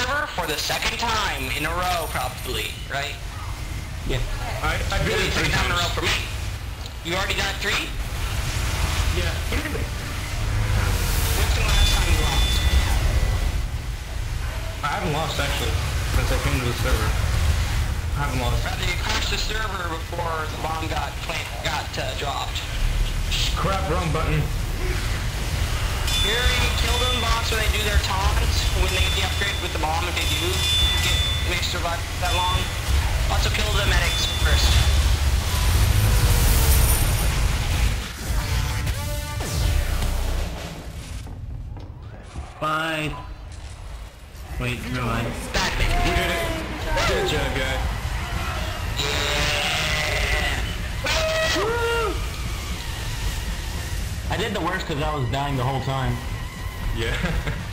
server for the second time in a row, probably, right? Yeah. I beat Really, it 3 second time in a row times. for me. You already got 3? Yeah. When's the last time you lost? I haven't lost actually since I came to the server. I haven't lost. Rather, you crashed the server before the bomb got dropped. Crap, wrong button. You already kill them boss when they do their taunts, when they get the upgrade with the bomb, if they do make survive that long. Also kill the medics first. Bye. Wait, never mind. That medic. We did it. Good job, guy. I did the worst because I was dying the whole time. Yeah.